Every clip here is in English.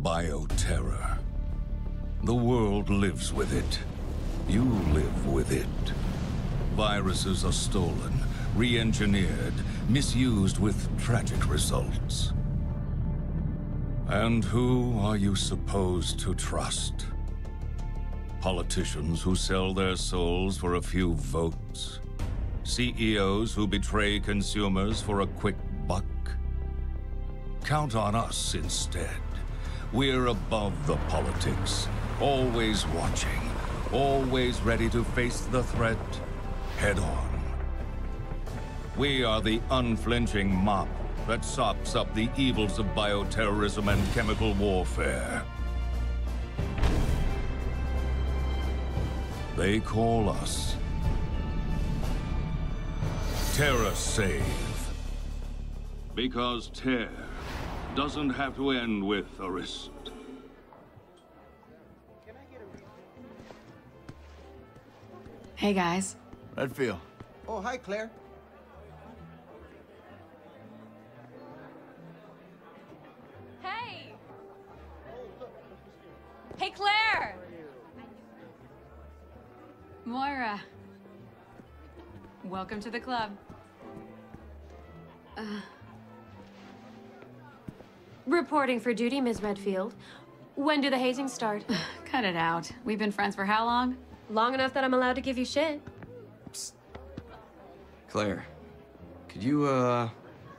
bioterror. The world lives with it. You live with it. Viruses are stolen, re-engineered, misused with tragic results. And who are you supposed to trust? Politicians who sell their souls for a few votes? CEOs who betray consumers for a quick buck? Count on us instead. We're above the politics, always watching, always ready to face the threat head on. We are the unflinching mop that sops up the evils of bioterrorism and chemical warfare. They call us TerraSave. Because tear doesn't have to end with a wrist. Hey guys. Redfield. Oh, hi, Claire. Hey! Hey, Claire! Moira. Welcome to the club. Reporting for duty, Ms. Redfield. When do the hazings start? Cut it out. We've been friends for how long? Long enough that I'm allowed to give you shit. Psst. Claire, could you,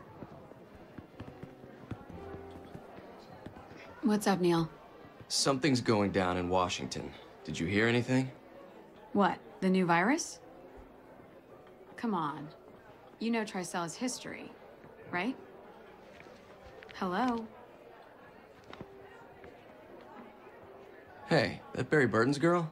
What's up, Neil? Something's going down in Washington. Did you hear anything? What, the new virus? Come on. You know Tricella's history, right? Hello? Hey, that Barry Burton's girl?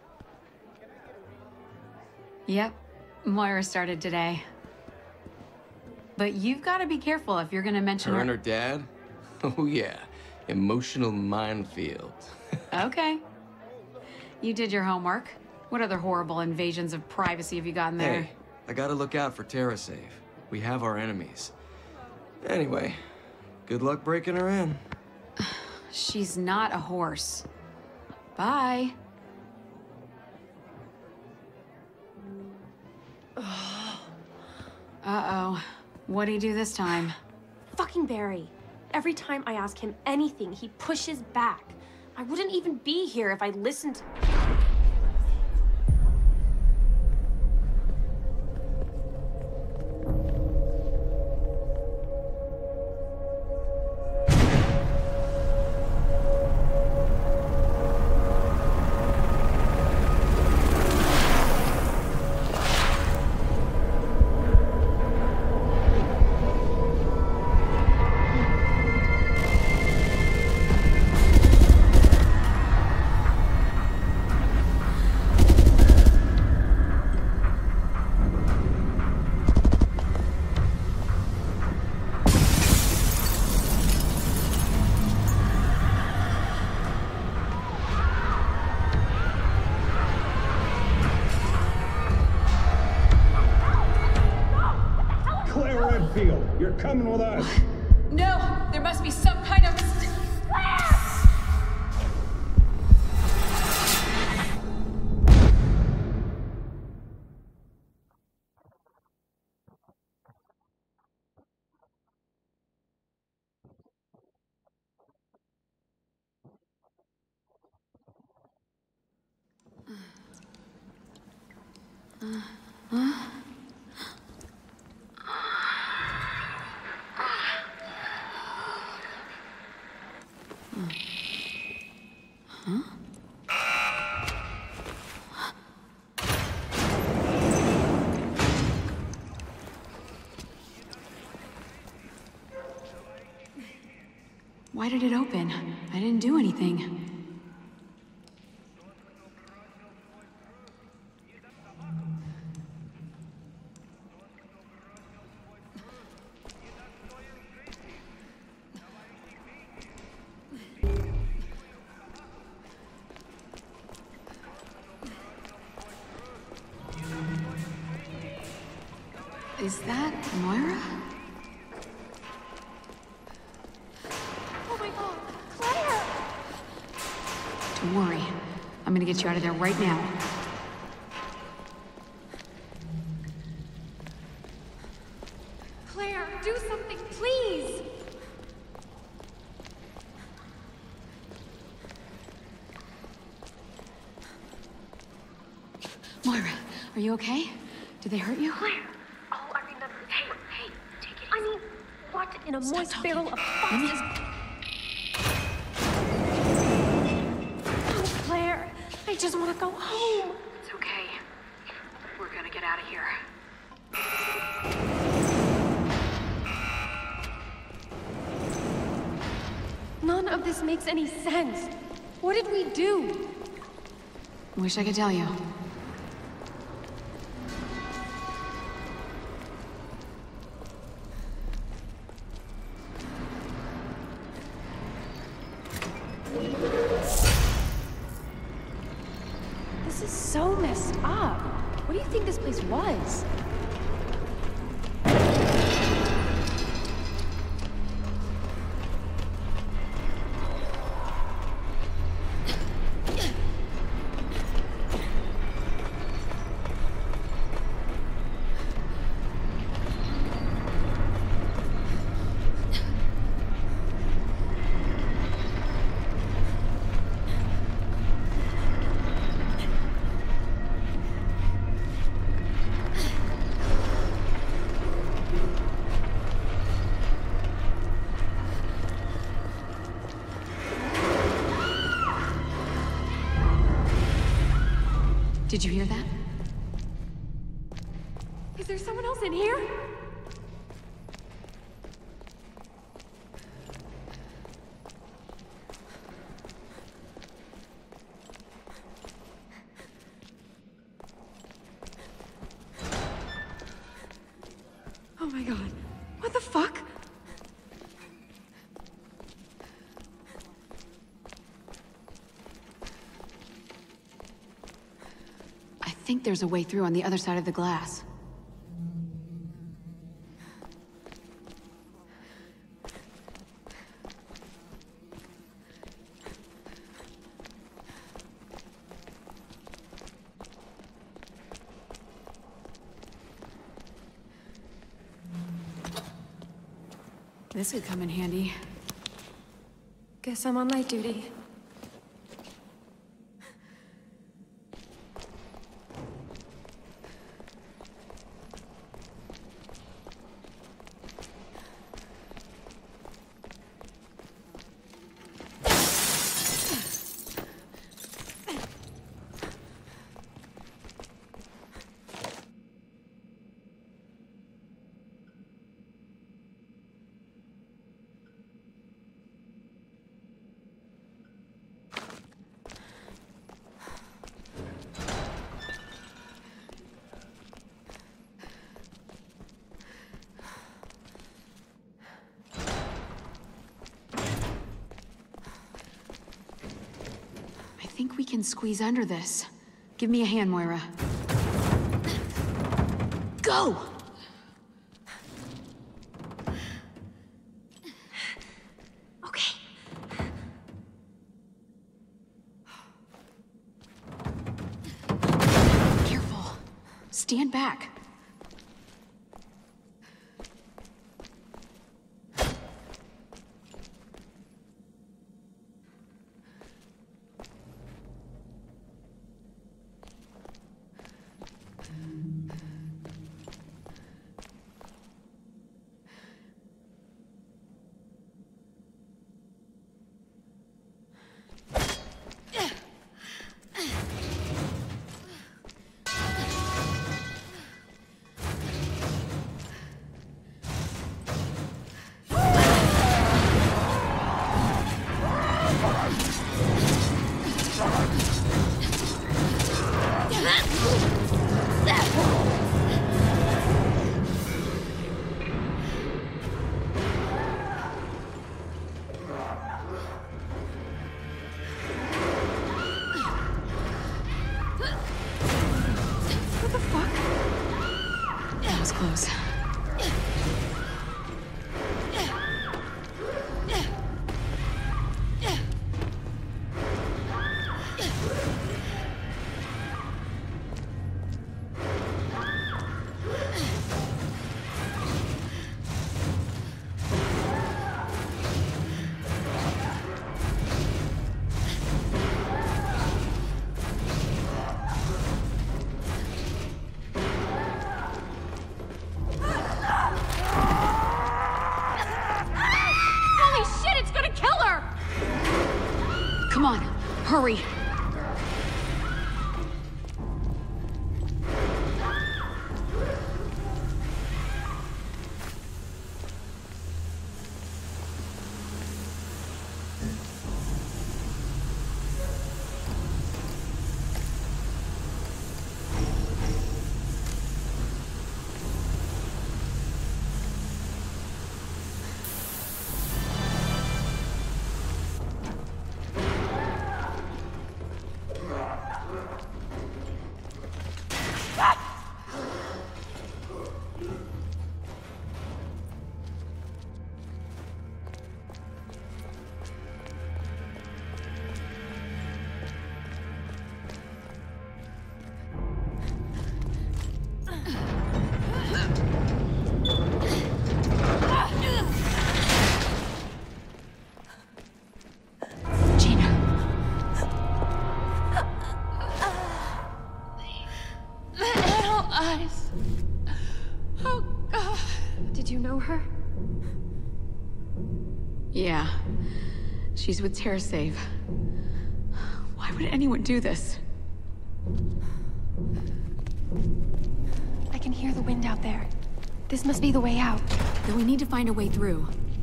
Yep. Moira started today. But you've got to be careful if you're gonna mention Her and her dad? Oh yeah, emotional minefield. Okay. You did your homework. What other horrible invasions of privacy have you gotten there? Hey, I gotta look out for TerraSave. We have our enemies. Anyway, good luck breaking her in. She's not a horse. Bye. Uh-oh. What'd he do this time? Fucking Barry. Every time I ask him anything, he pushes back. I wouldn't even be here if I listened. You're coming with us. No! There must be some kind of mistake. Why did it open? I didn't do anything. Is that Moira? Oh my god, Claire! Don't worry. I'm gonna get you out of there right now. Claire, do something, please! Moira, are you okay? Did they hurt you? Claire! Oh, I remember. Hey, take it easy. I mean, what in a moist talking. barrel of foxes? Oh, Claire, I just want to go home. It's okay. We're gonna get out of here. None of this makes any sense. What did we do? Wish I could tell you. This is so messed up. What do you think this place was? Did you hear that? Is there someone else in here? Oh my god. What the fuck? I think there's a way through on the other side of the glass. This could come in handy. Guess I'm on light duty. I think we can squeeze under this. Give me a hand, Moira. Go! Okay. Careful. Stand back. Close. Yeah. She's with TerraSave. Why would anyone do this? I can hear the wind out there. This must be the way out. Then we need to find a way through.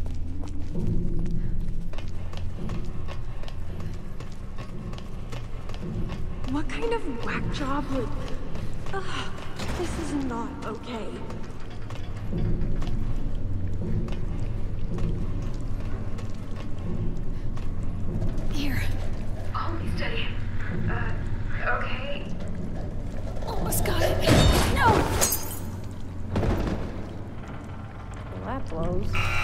What kind of whack job would... Ugh, this is not okay. Here. Hold me steady. Okay. Almost got it. No! Well, that blows.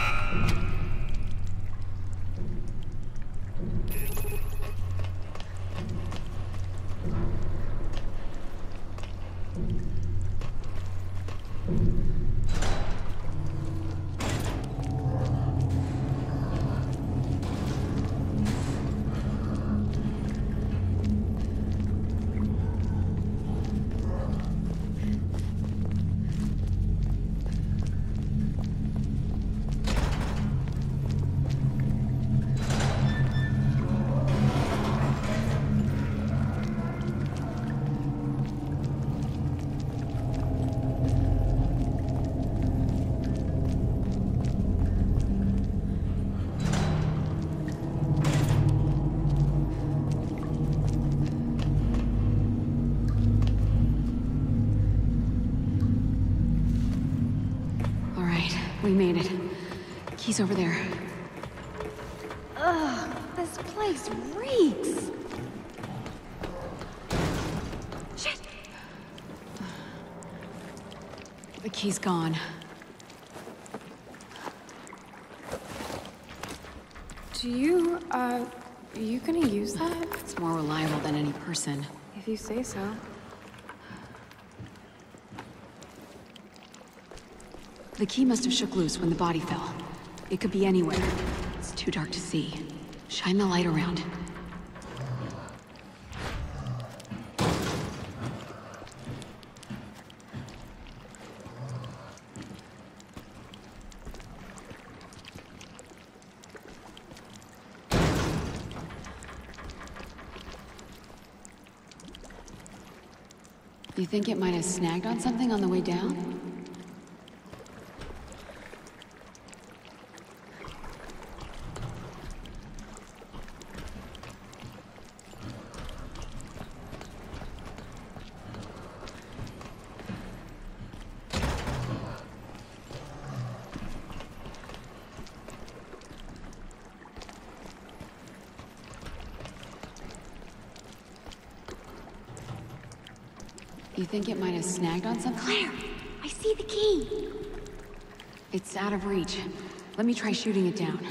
We made it. Key's over there. Ugh, this place reeks. Shit! The key's gone. Are you gonna use that? It's more reliable than any person. If you say so. The key must have shook loose when the body fell. It could be anywhere. It's too dark to see. Shine the light around. You think it might have snagged on something on the way down? You think it might have snagged on something? Claire, I see the key. It's out of reach. Let me try shooting it down.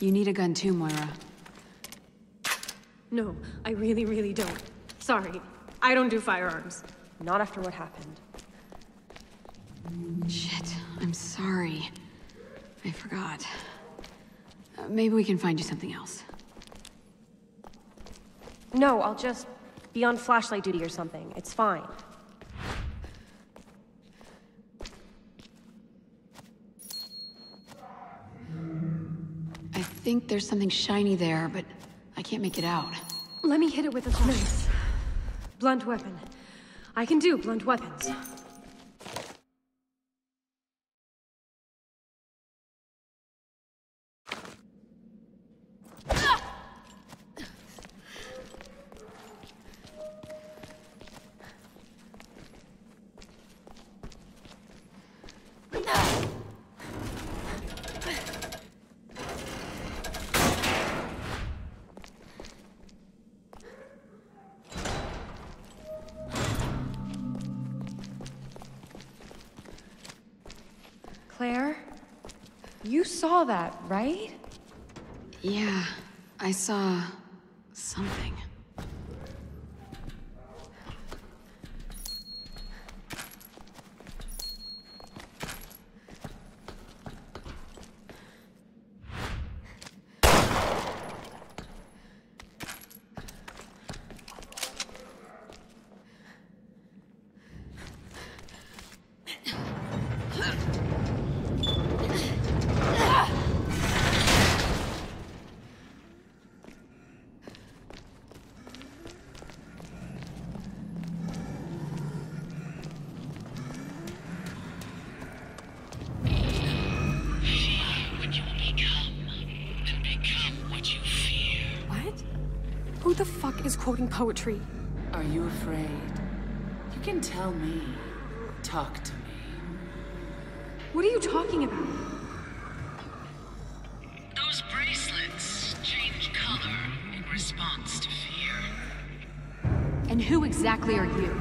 You need a gun too, Moira. No, I really don't. Sorry, I don't do firearms. Not after what happened. Shit, I'm sorry. I forgot. Maybe we can find you something else. No, I'll just be on flashlight duty or something. It's fine. I think there's something shiny there, but I can't make it out. Let me hit it with a flashlight. Nice. Blunt weapon. I can do blunt weapons. Claire? You saw that, right? Yeah, I saw... something. Who the fuck is quoting poetry? Are you afraid? You can tell me. Talk to me. What are you talking about? Those bracelets change color in response to fear. And who exactly are you?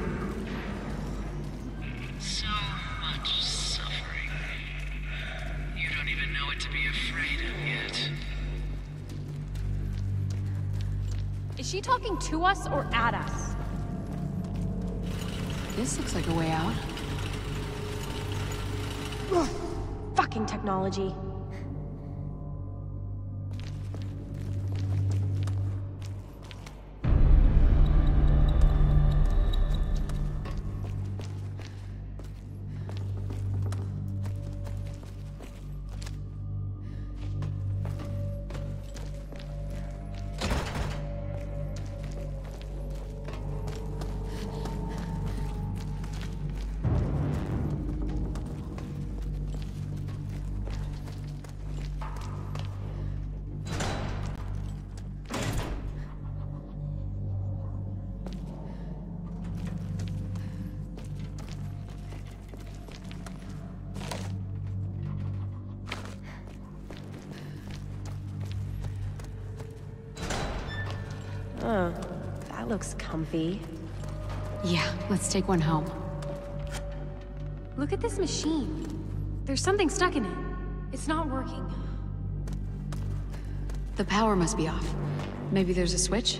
So much suffering. You don't even know what to be afraid of yet. Is she talking to us or at us? This looks like a way out. Ugh, fucking technology. That looks comfy. Yeah, let's take one home. Look at this machine. There's something stuck in it. It's not working. The power must be off. Maybe there's a switch?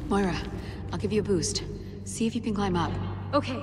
Moira, I'll give you a boost. See if you can climb up. Okay.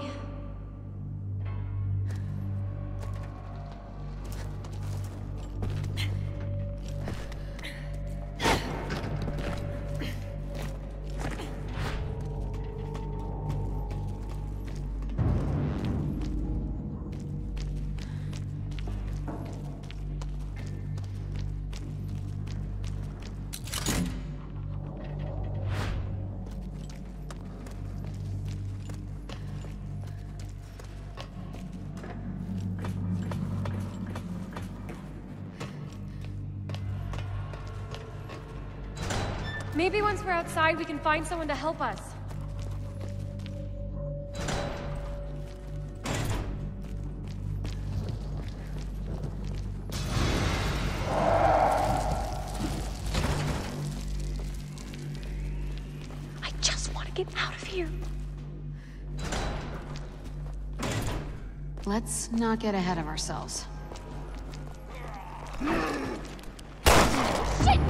Maybe once we're outside, we can find someone to help us. I just want to get out of here. Let's not get ahead of ourselves. Shit!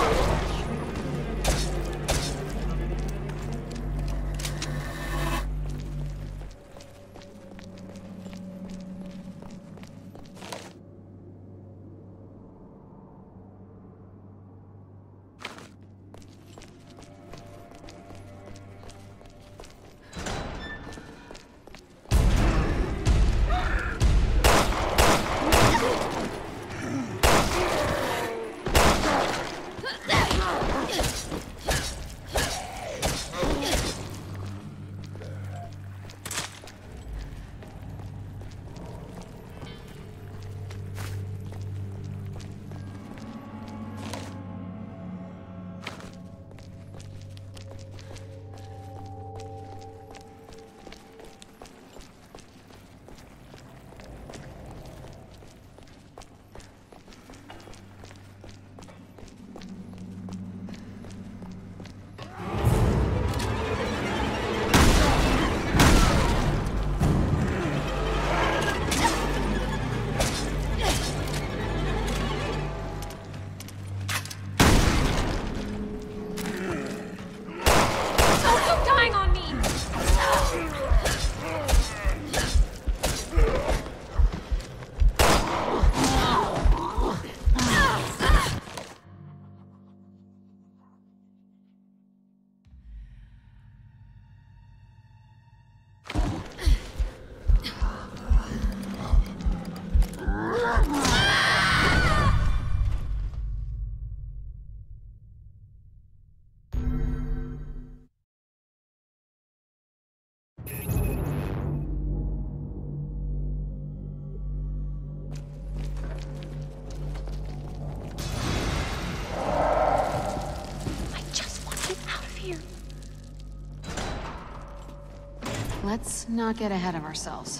Let's not get ahead of ourselves.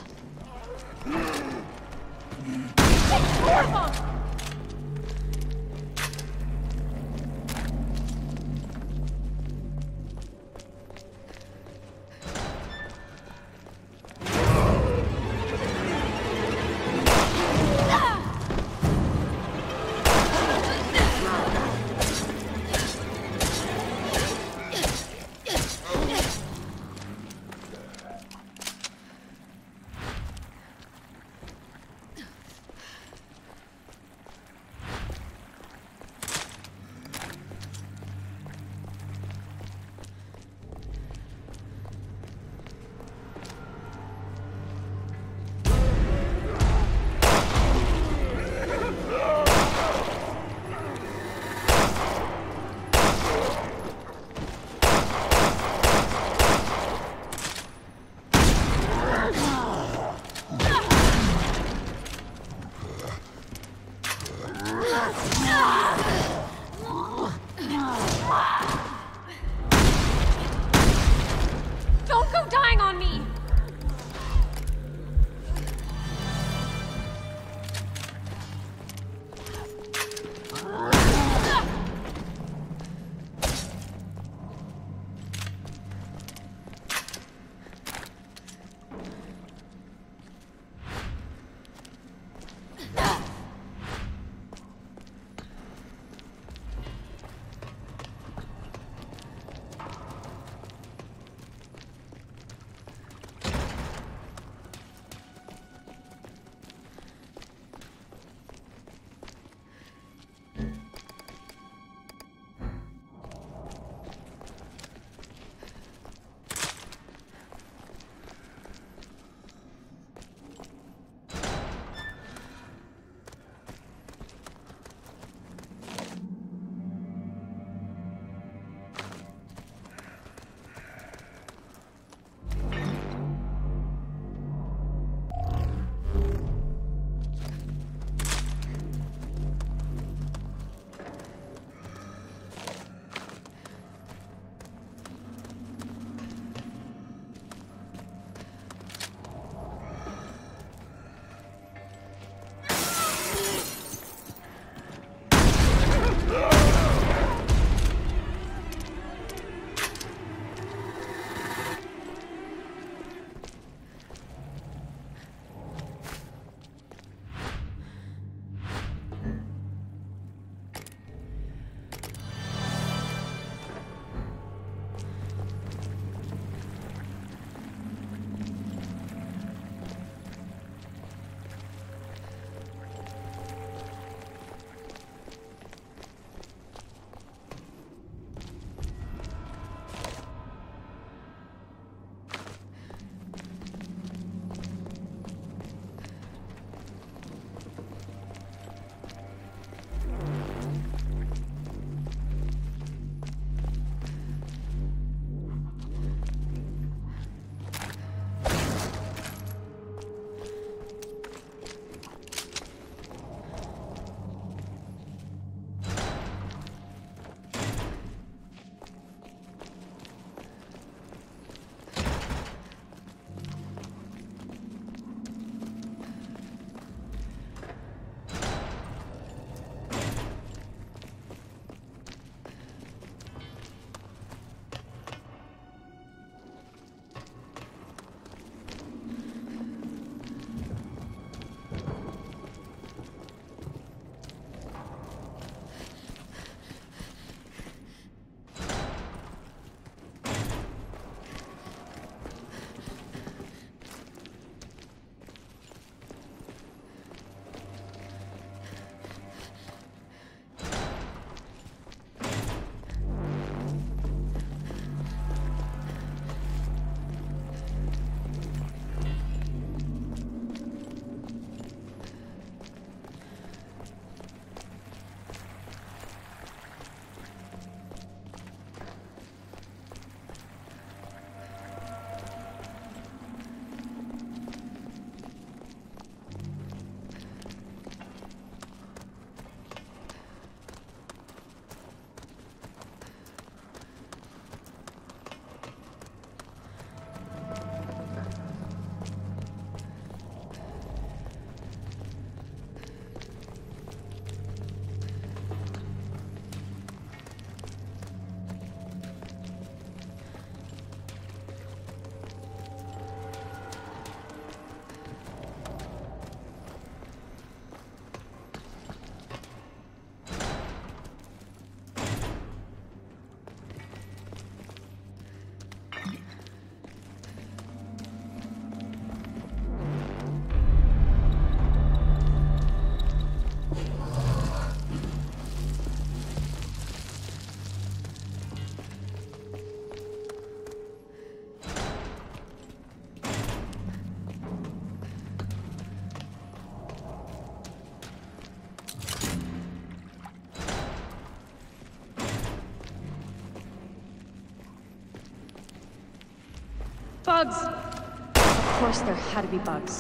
Bugs! Of course there had to be bugs.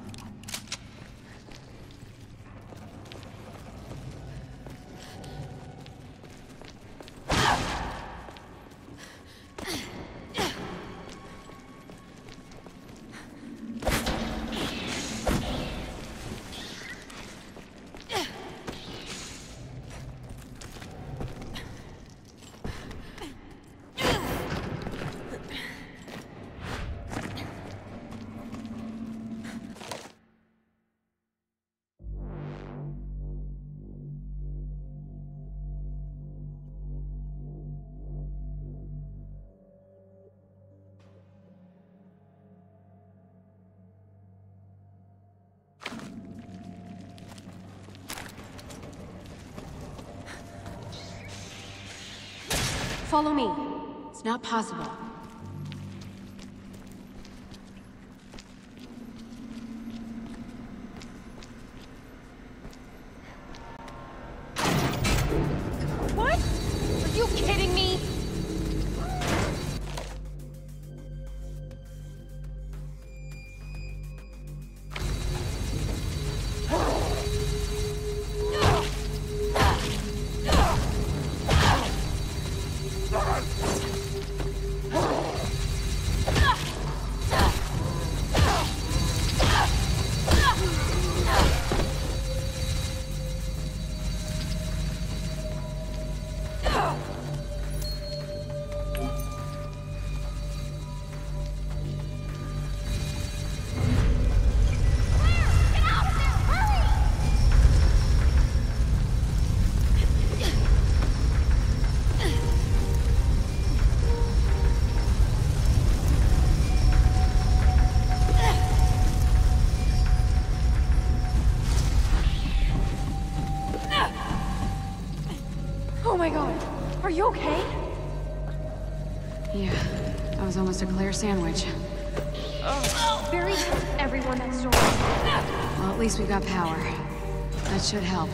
Follow me. It's not possible. What? Are you kidding me? Oh my god, are you okay? Yeah, that was almost a Claire sandwich. Barry tells everyone that story. Well, at least we got power. That should help.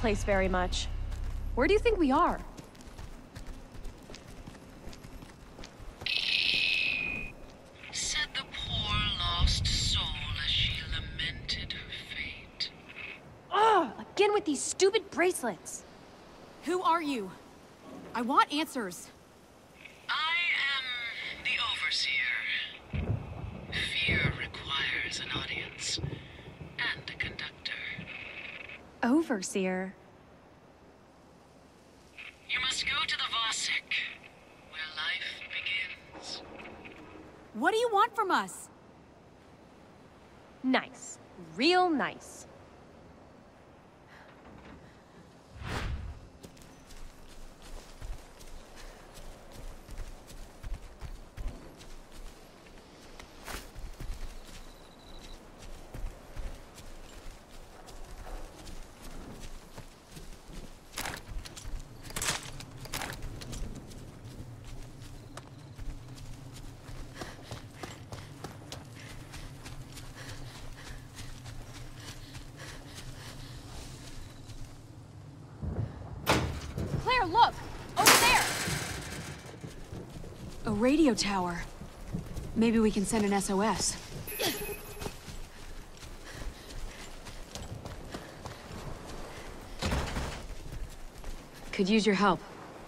place very much. Where do you think we are? Said the poor lost soul as she lamented her fate. Ugh! Again with these stupid bracelets! Who are you? I want answers. I am the Overseer. Fear requires an audience and a conductor. Overseer? You must go to the Vasek, where life begins. What do you want from us? Nice. Real nice. Look! Over there! A radio tower. Maybe we can send an SOS. Could use your help.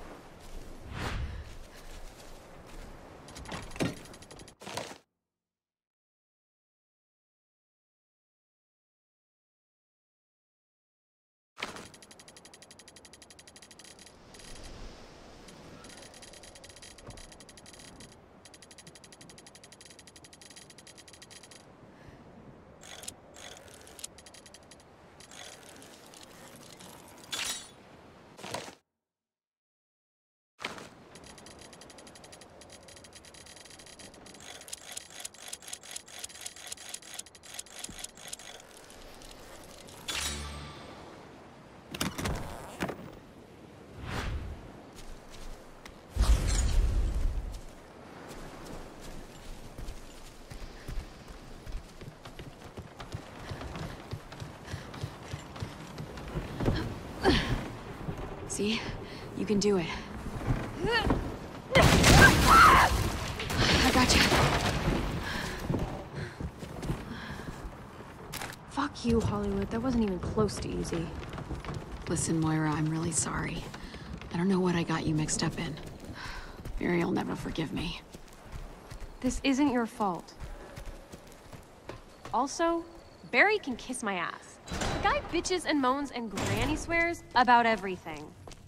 See? You can do it. I got you. Fuck you, Hollywood. That wasn't even close to easy. Listen, Moira, I'm really sorry. I don't know what I got you mixed up in. Barry'll never forgive me. This isn't your fault. Also, Barry can kiss my ass. The guy bitches and moans and granny swears about everything.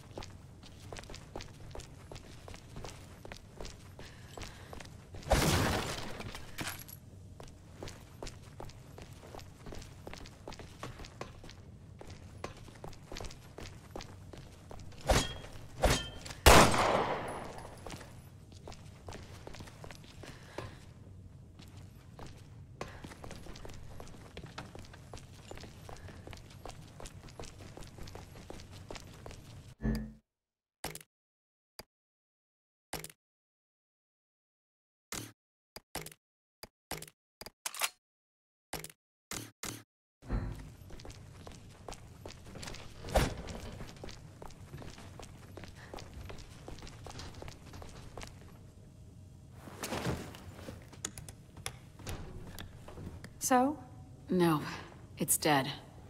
So? No, it's dead.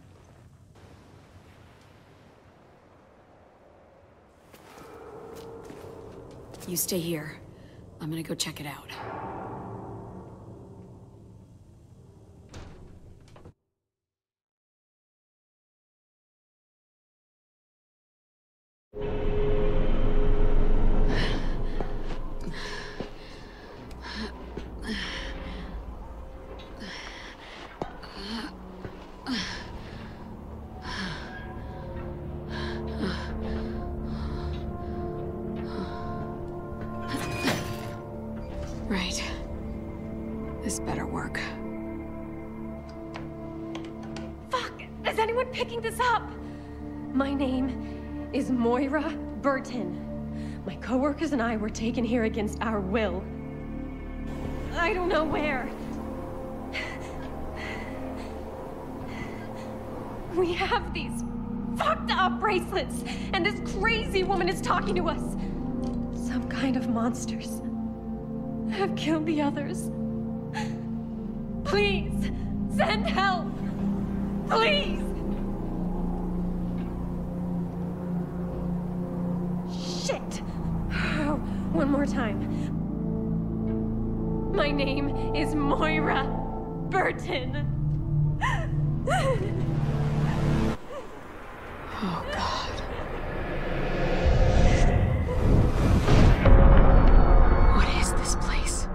You stay here. I'm gonna go check it out. Right. This better work. Fuck! Is anyone picking this up? My name is Moira Burton. My coworkers and I were taken here against our will. I don't know where. We have these fucked up bracelets, and this crazy woman is talking to us. Some kind of monsters have killed the others. Please, send help! Please! Shit! Oh, one more time. My name is Moira Burton. Oh, God. What is this place?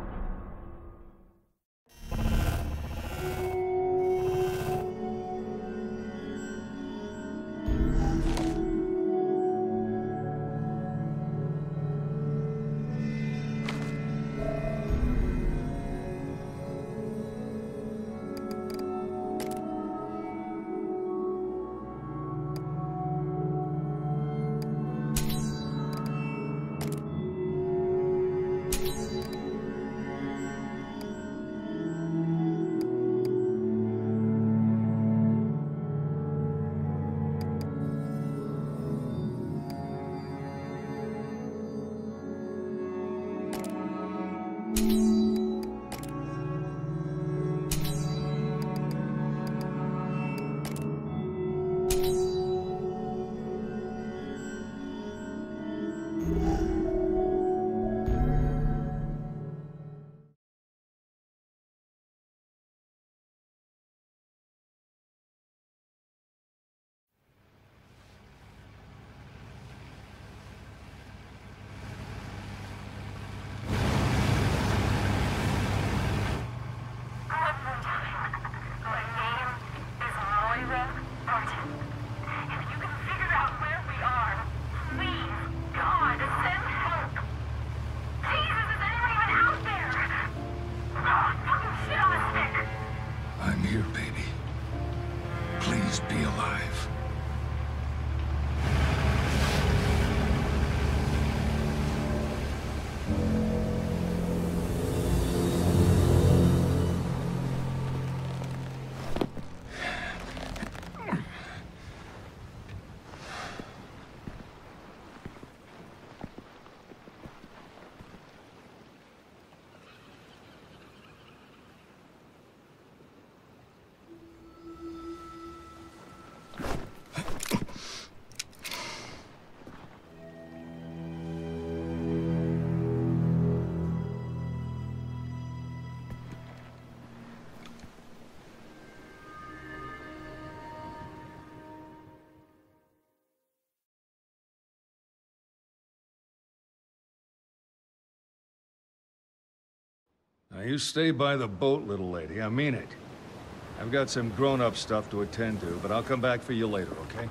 Now, you stay by the boat, little lady. I mean it. I've got some grown-up stuff to attend to, but I'll come back for you later, okay?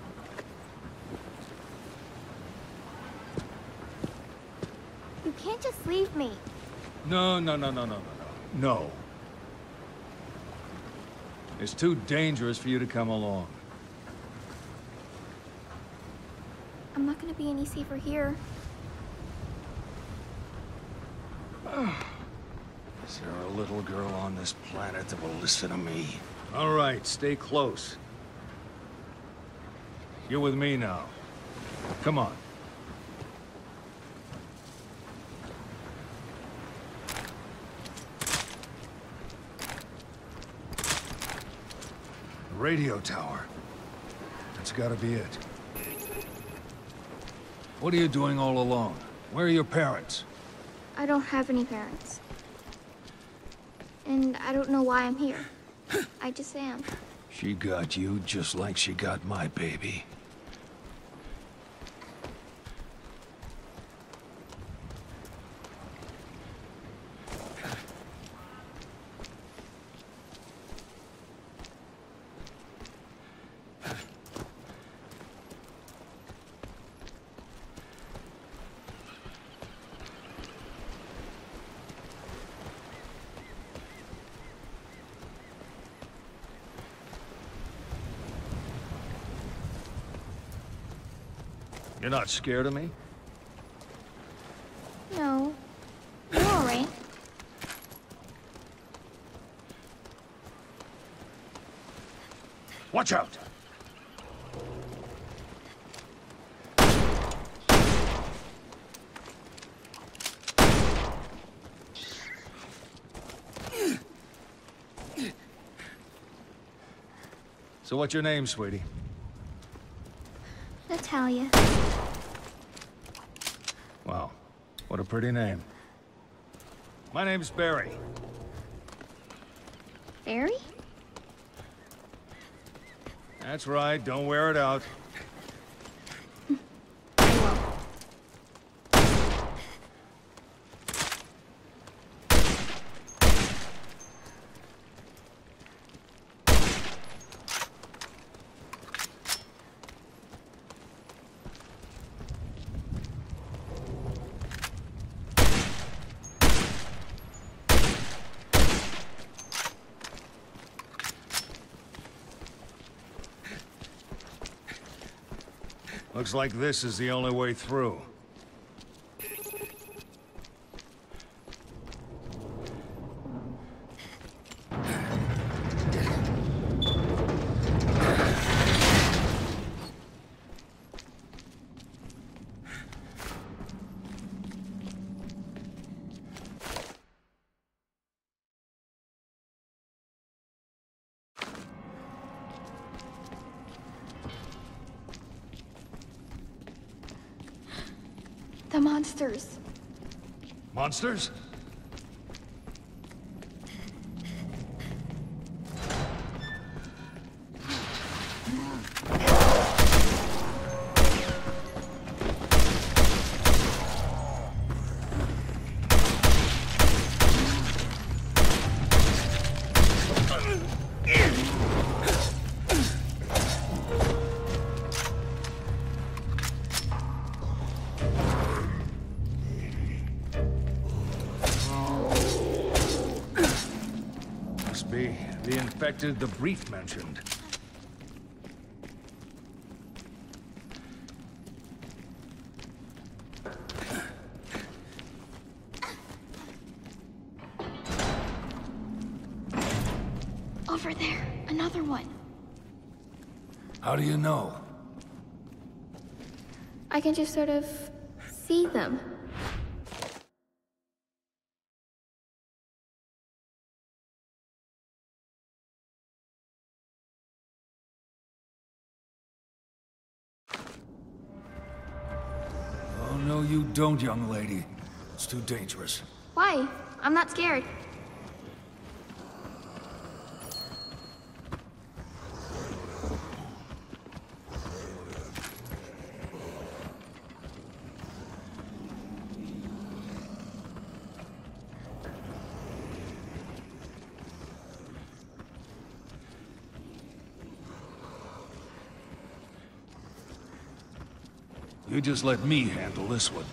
You can't just leave me. No. No. It's too dangerous for you to come along. I'm not gonna be any safer here. Is there a little girl on this planet that will listen to me? All right, stay close. You're with me now. Come on. The radio tower. That's gotta be it. What are you doing all alone? Where are your parents? I don't have any parents. And I don't know why I'm here. I just am. She got you just like she got my baby. You're not scared of me? No. You're all right. Watch out! So what's your name, sweetie? Natalia. Wow, what a pretty name. My name's Barry. Barry? That's right, don't wear it out. Looks like this is the only way through. The monsters. Monsters? Be the infected the brief mentioned. Over there, another one. How do you know? I can just sort of see them. Oh, no, you don't, young lady. It's too dangerous. Why? I'm not scared. You just let me handle this one.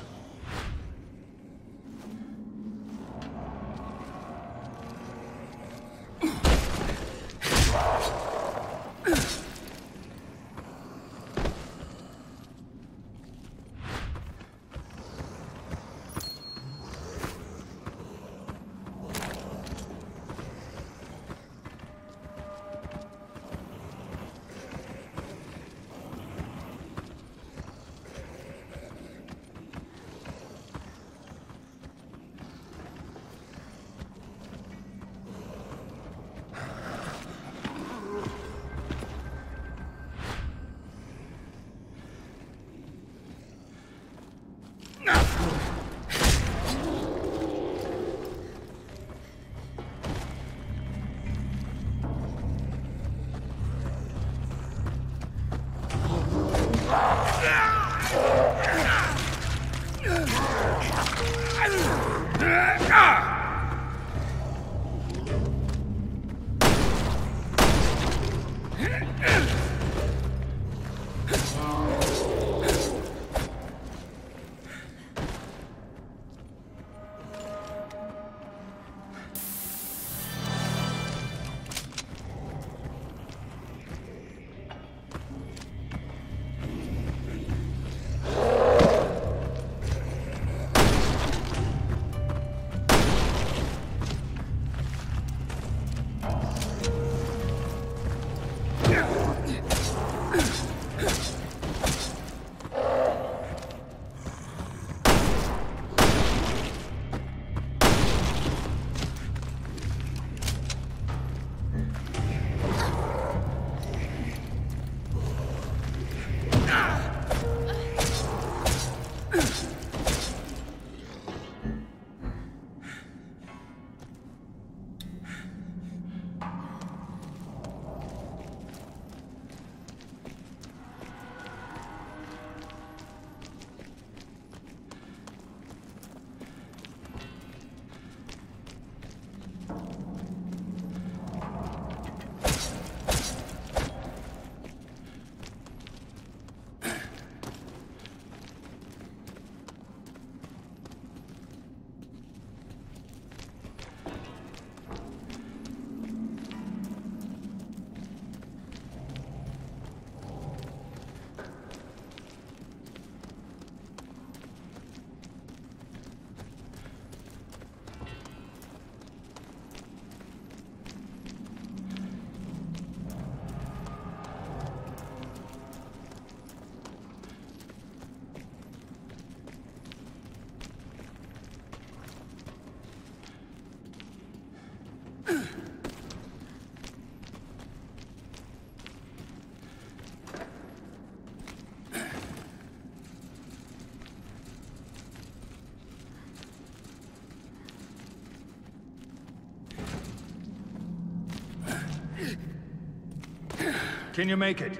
Can you make it?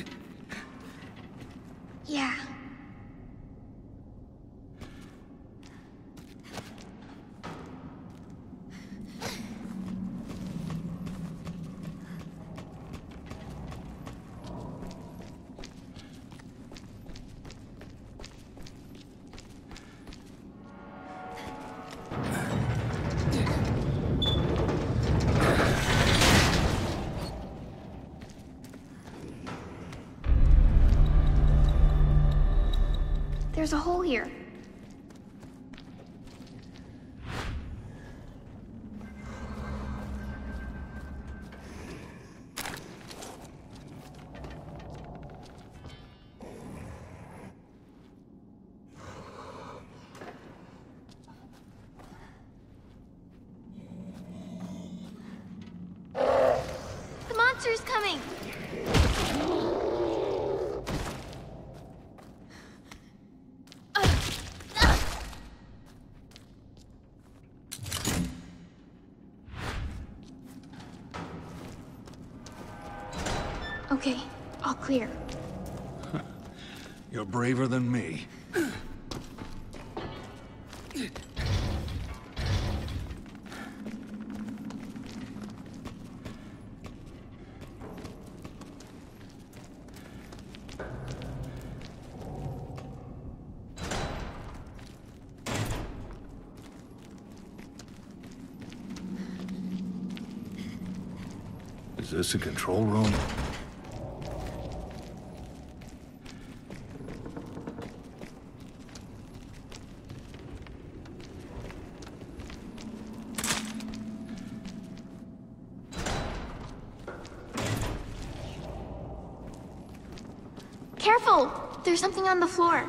Yeah. There's a hole here. The monster's coming! Okay, all clear. You're braver than me. Is this a control room? Careful! There's something on the floor.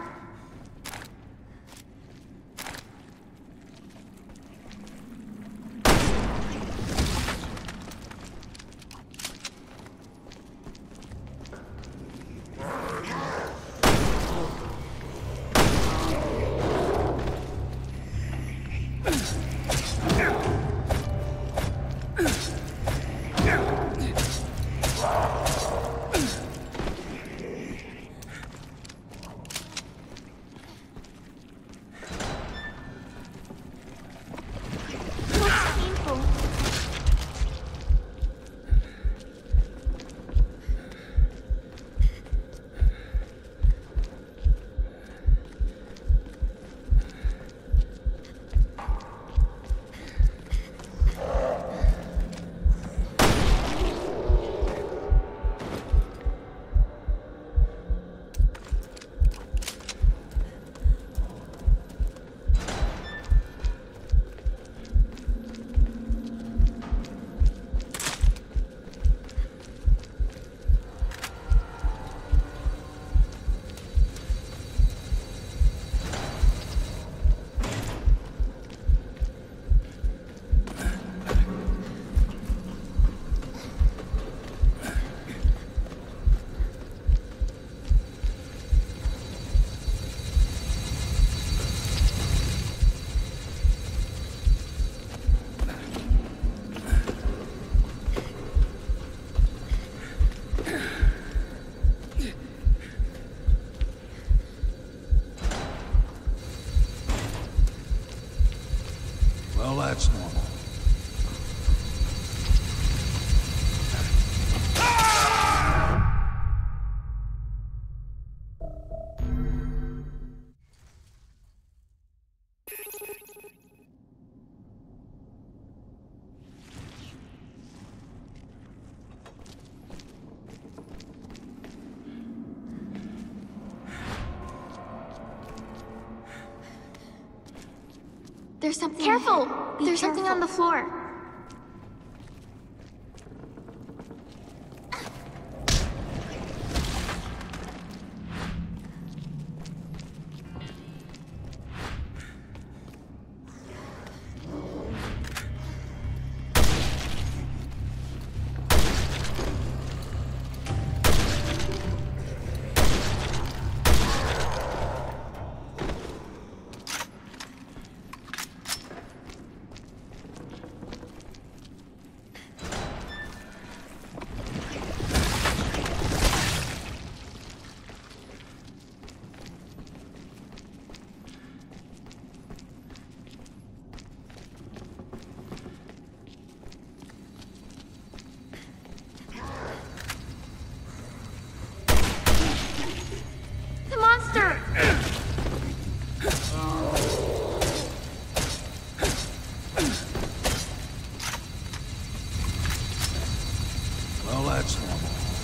Well, that's normal. There's something. Careful! There's something on the floor. that's normal.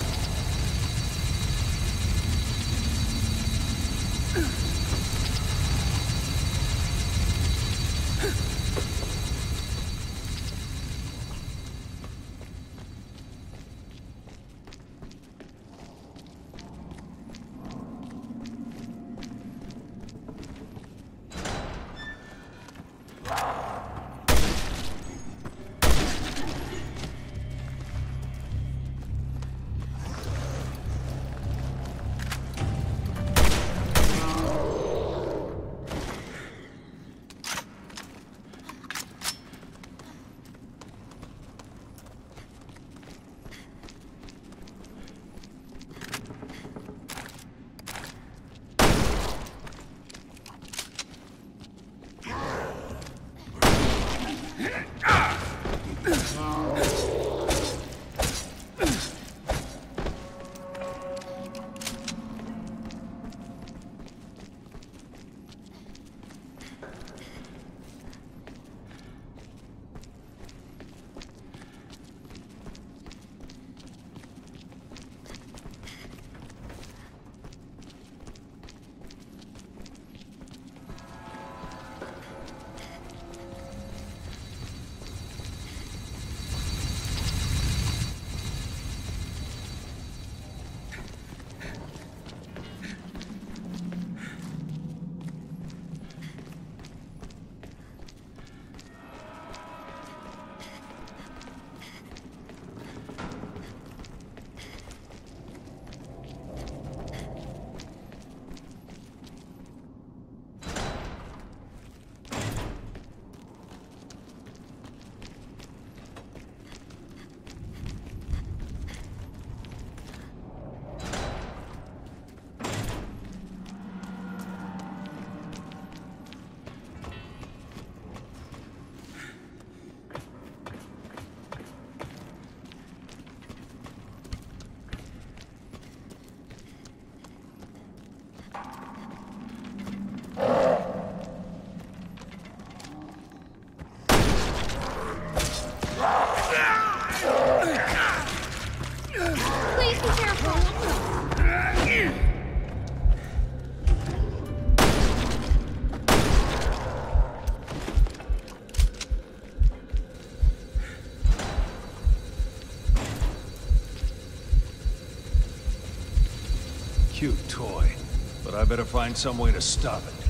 Cute toy, but I better find some way to stop it.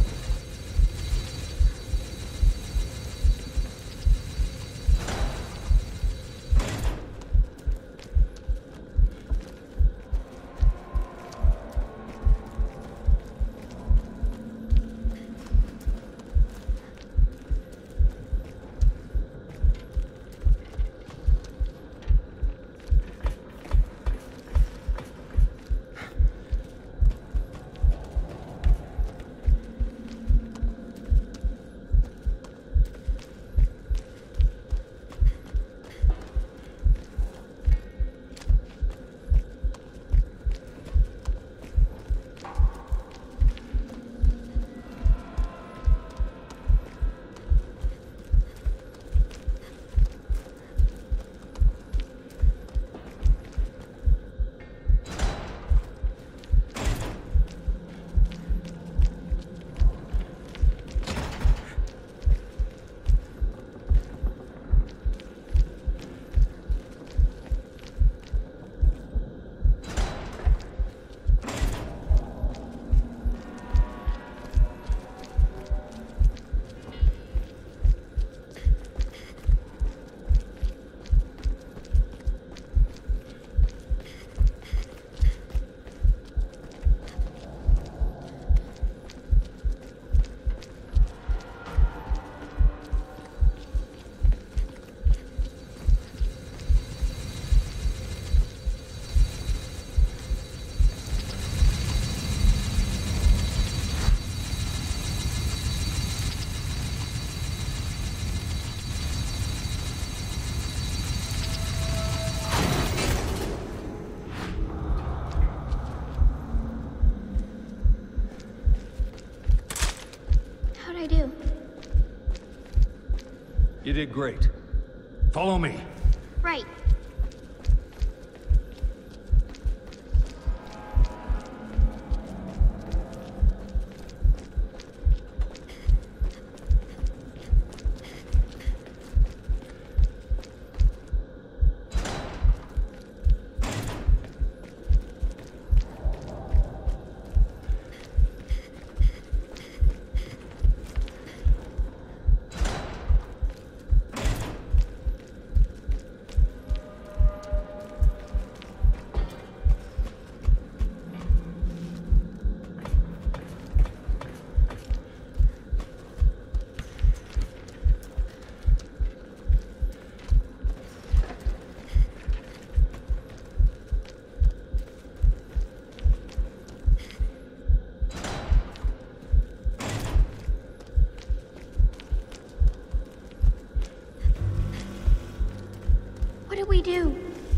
You did great. Follow me. Right. What do we do?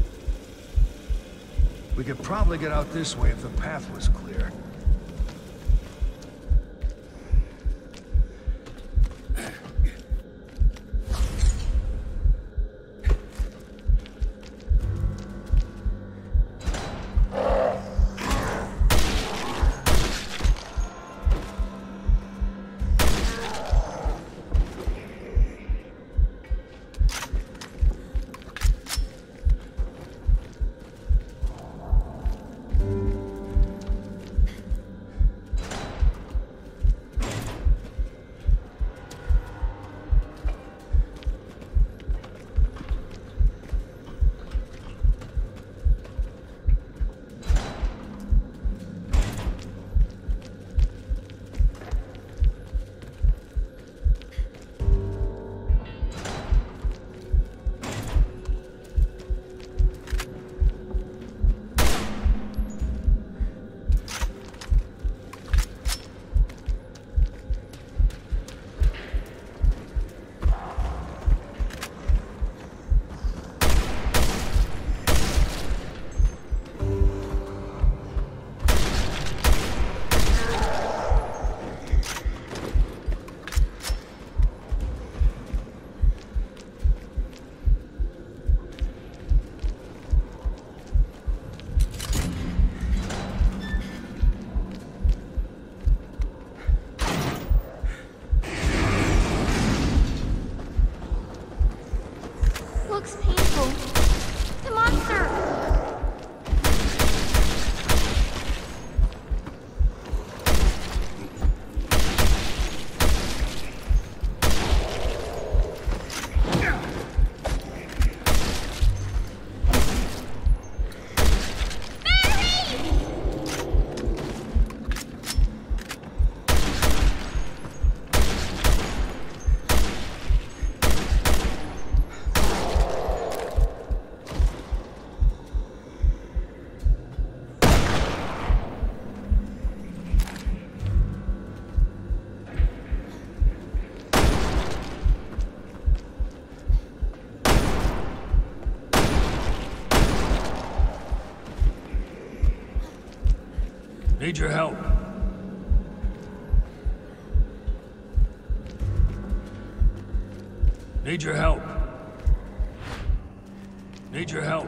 We could probably get out this way if the path was clear. Looks painful. The monster! Need your help. Need your help. Need your help.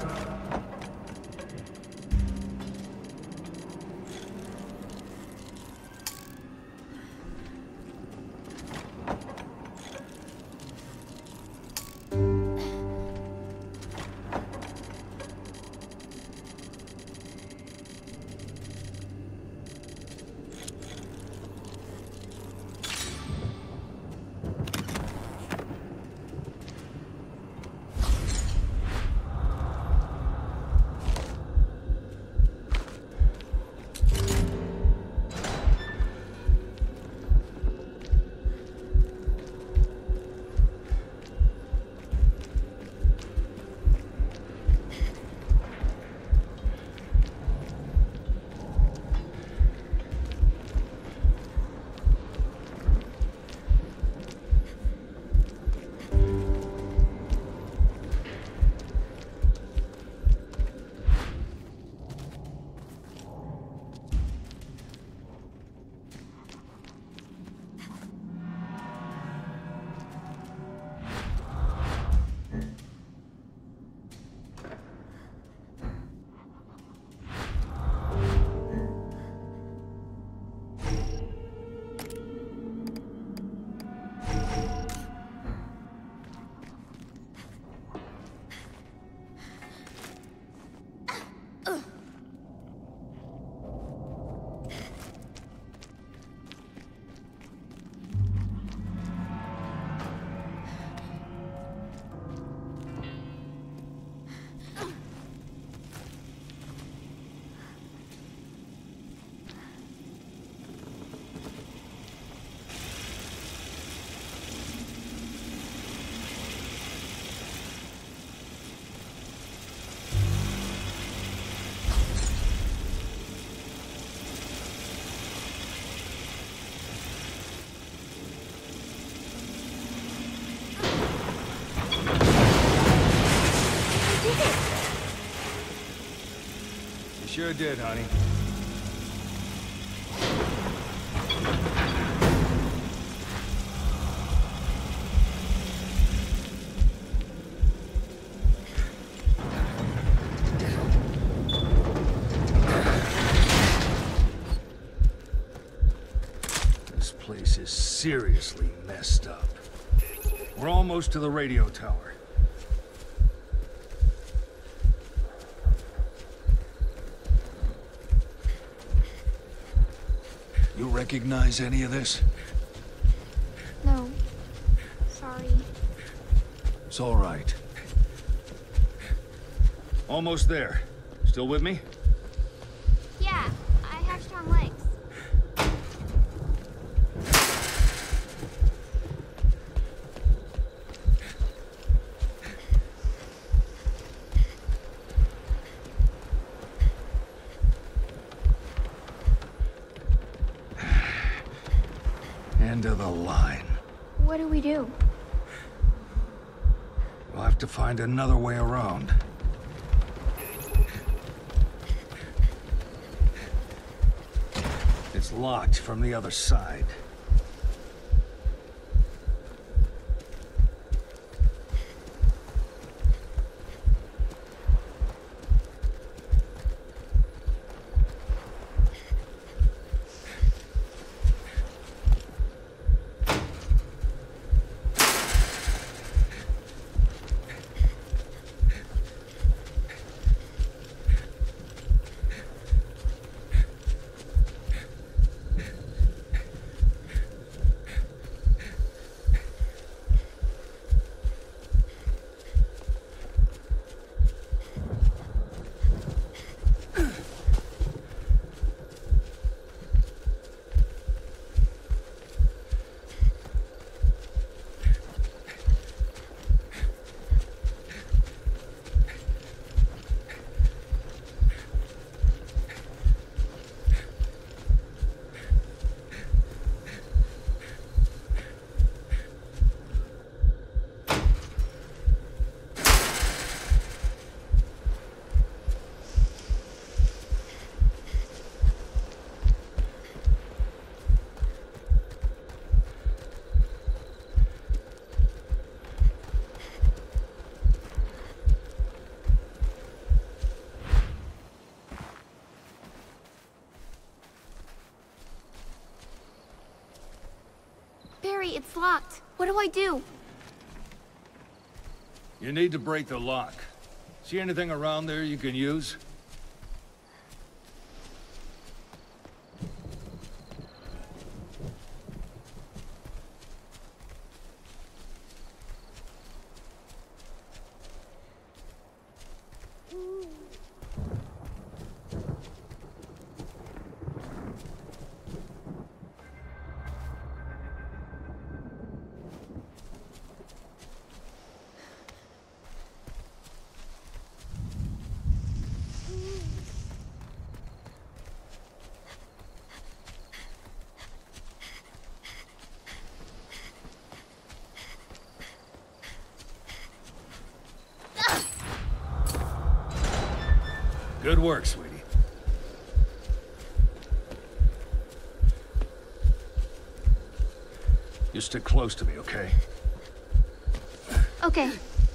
Sure did, honey. This place is seriously messed up. We're almost to the radio tower. You recognize any of this? No. Sorry. It's all right. Almost there. Still with me? Yeah, I have strong legs. End of the line. What do we do? We'll have to find another way around. It's locked from the other side. Barry, it's locked. What do I do? You need to break the lock. See anything around there you can use? Good work, sweetie. You stick close to me, okay? Okay.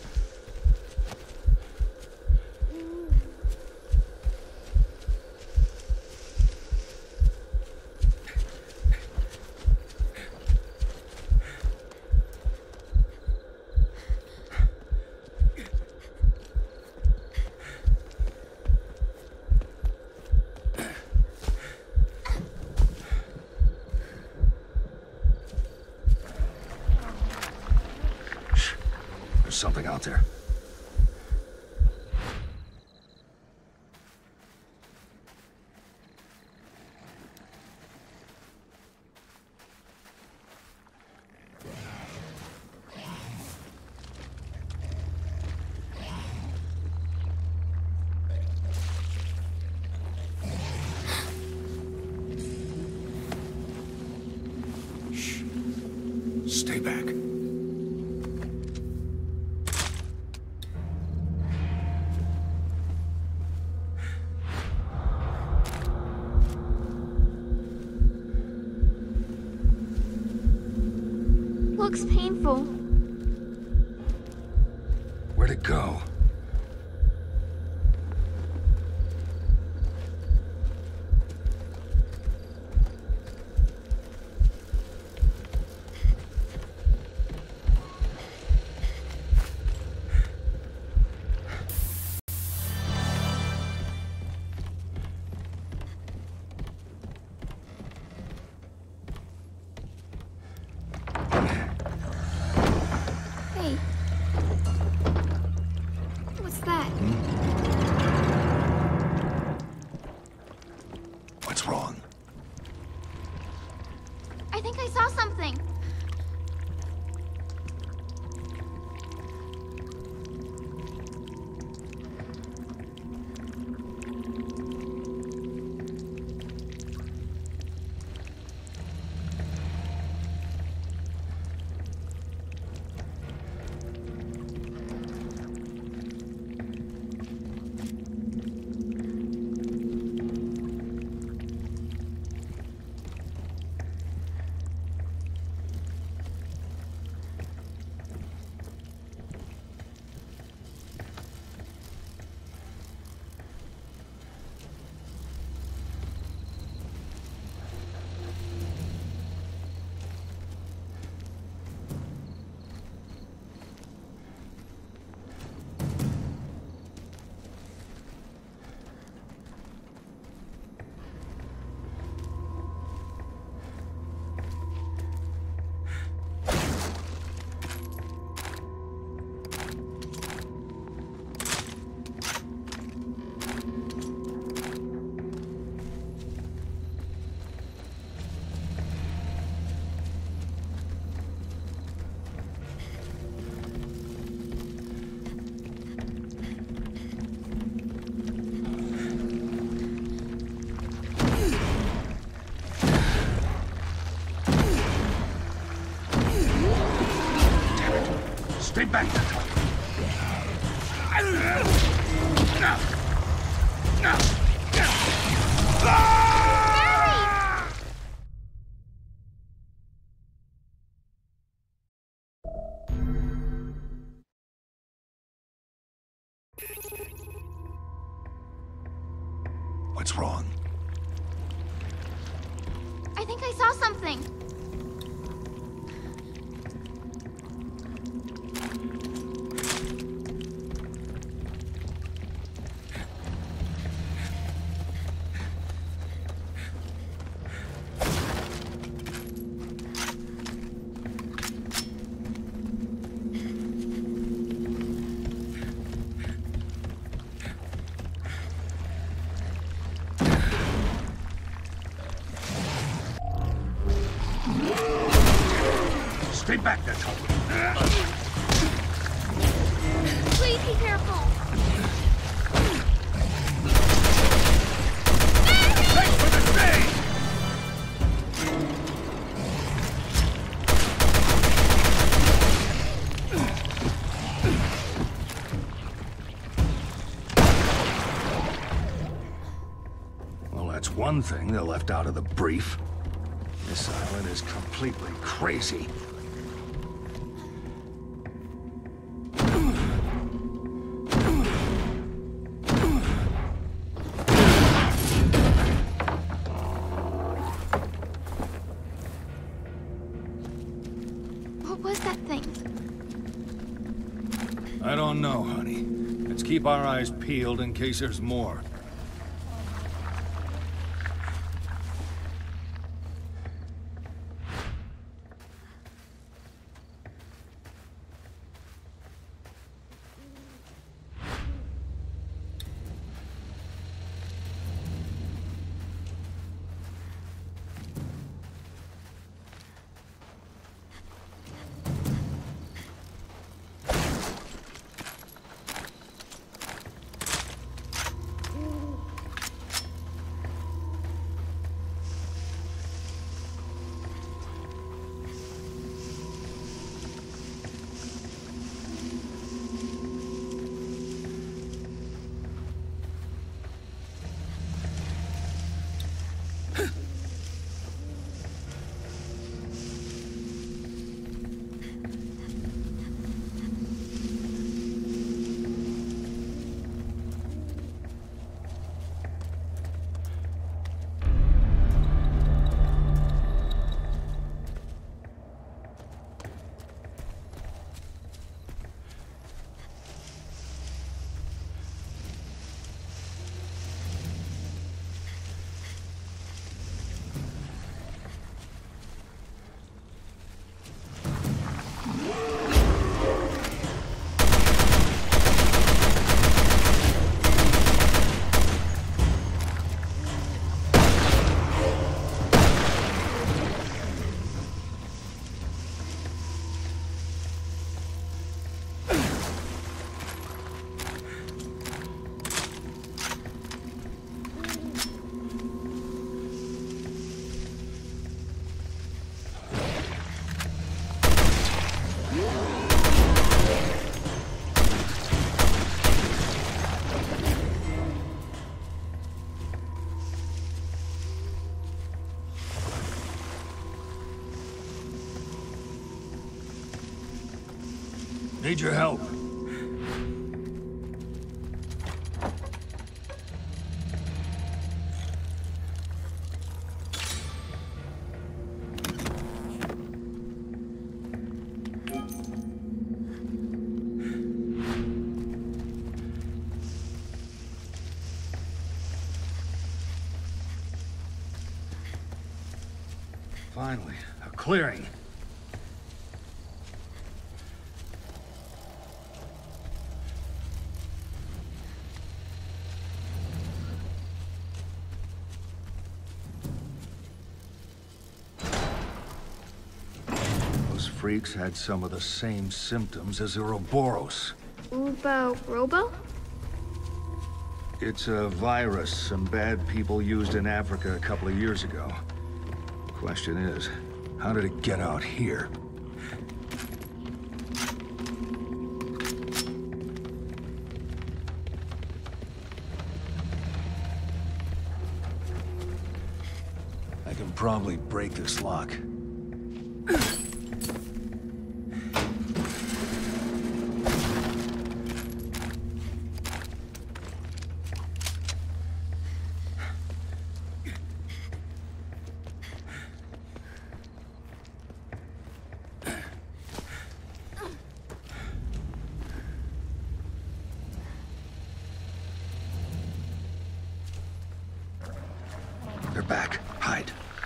There's something out there. Shh. Stay back. looks painful. Where'd it go? Hey. What's that? What's wrong? I think I saw something. Stay back, Natalia. What's wrong? I think I saw something. Stay back, Natalia. Please be careful. Thanks for the save! Well, that's one thing they left out of the brief. This island is completely crazy. What was that thing? I don't know, honey. Let's keep our eyes peeled in case there's more. Need your help. Finally, a clearing. Those freaks had some of the same symptoms as Uroboros. Robo? It's a virus some bad people used in Africa a couple of years ago. Question is, how did it get out here? I can probably break this lock. They're back. Hide.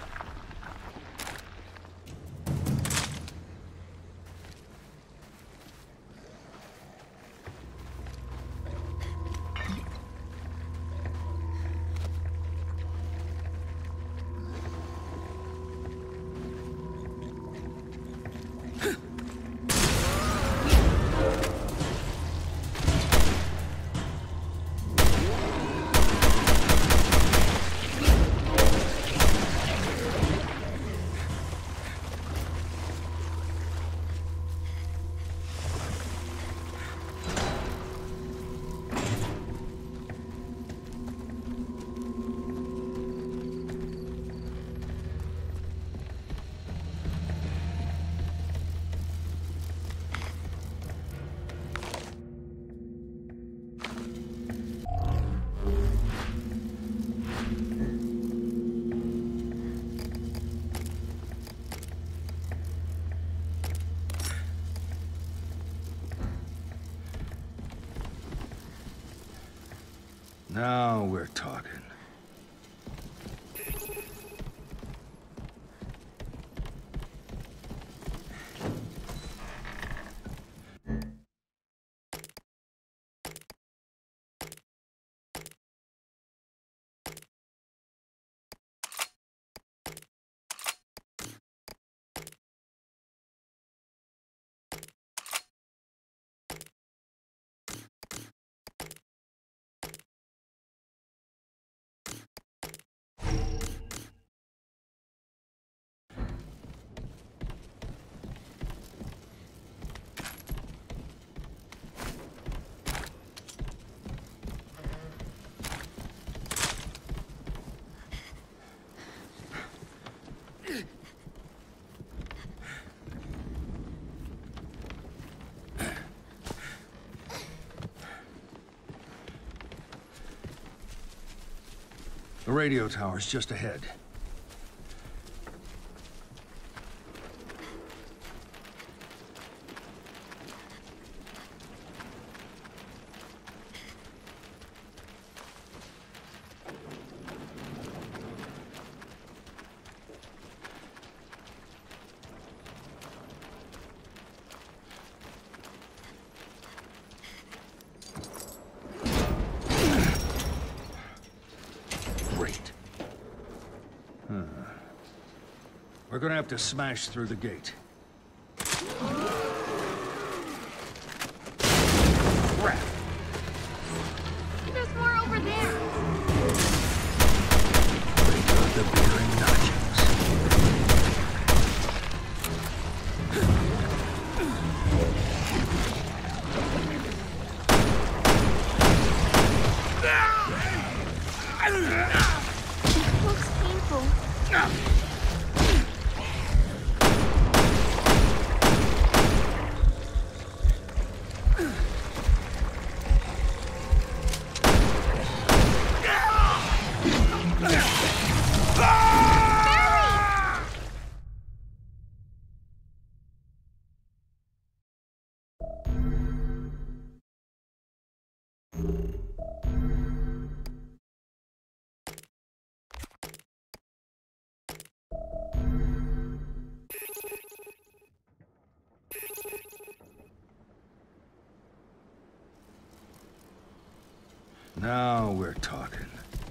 Now we're talking. The radio tower's just ahead. We're gonna have to smash through the gate. Crap! There's more over there. Break out the beer and nachos. It looks painful. Now we're talking.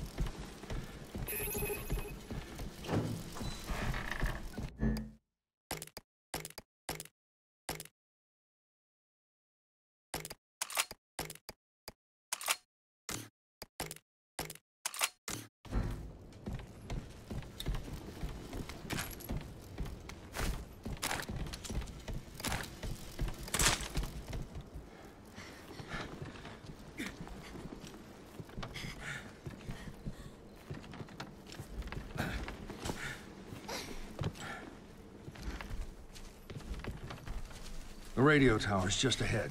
The radio tower's just ahead.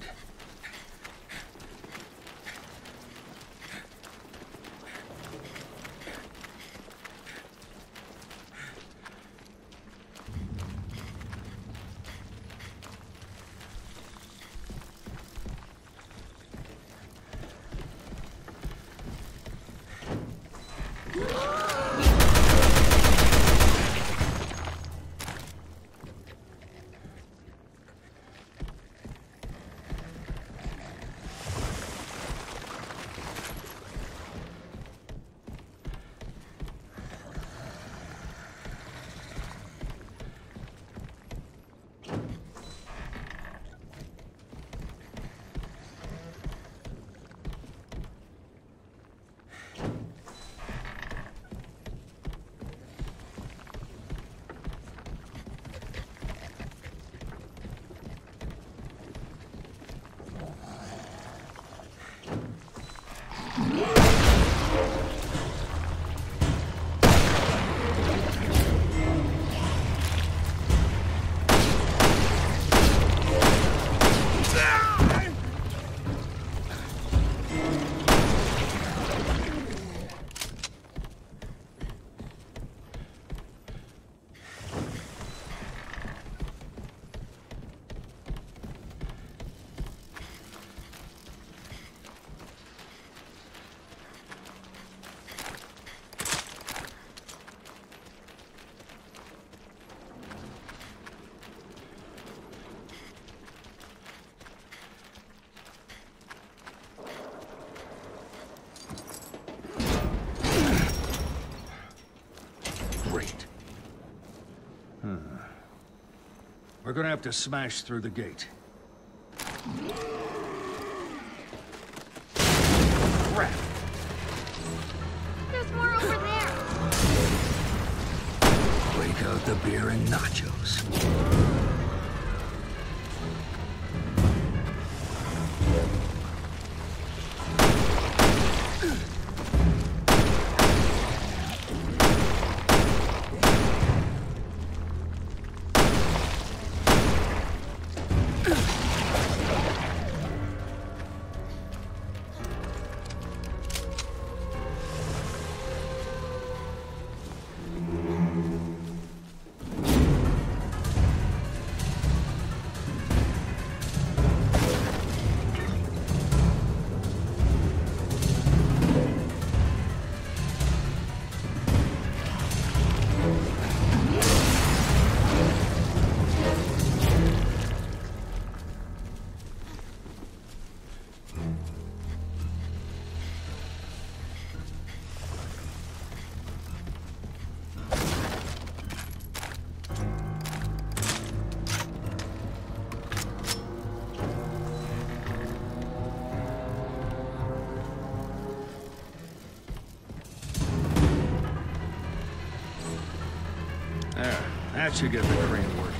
We're gonna have to smash through the gate. Crap! There's more over there. Break out the beer and nachos. That should get the crane working.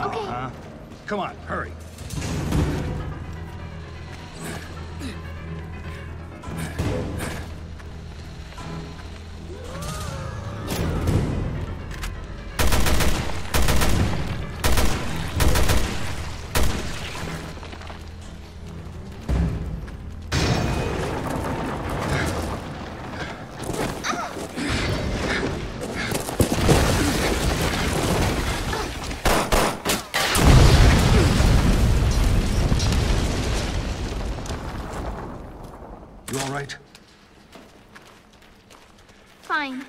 Okay. huh? Come on, hurry. You all right? Fine.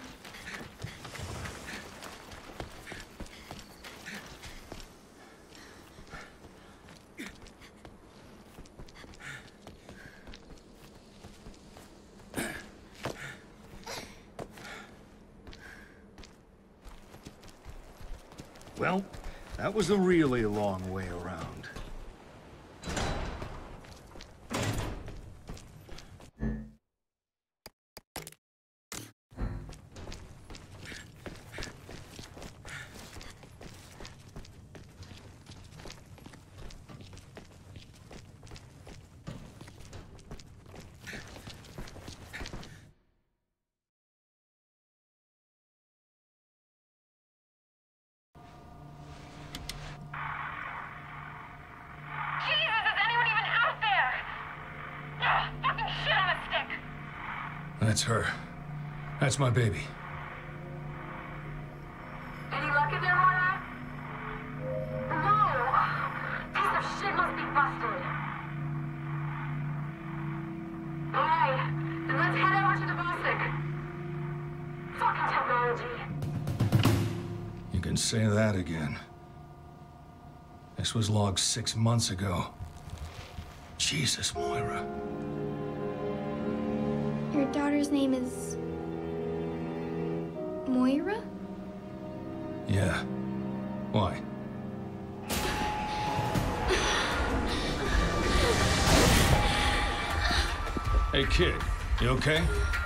Well, that was a really long way around. That's her. That's my baby. Any luck in there, Moira? No! Piece of shit must be busted. Alright, then let's head over to the Bosic. Fucking technology. You can say that again. This was logged 6 months ago. Jesus, Moira. Your daughter's name is... Moira? Yeah. Why? Hey, kid. You okay?